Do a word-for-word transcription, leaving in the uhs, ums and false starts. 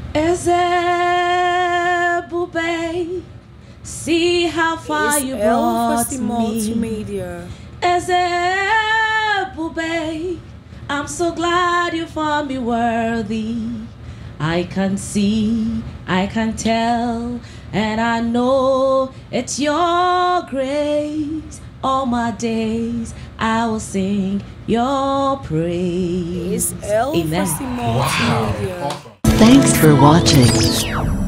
Ebube, see how far It's you L four brought C me. Multimedia. Ebube, I'm so glad you found me worthy. I can see, I can tell, and I know it's your grace. All my days I will sing your praise. It's L four C Amen. Multimedia. Thanks for watching.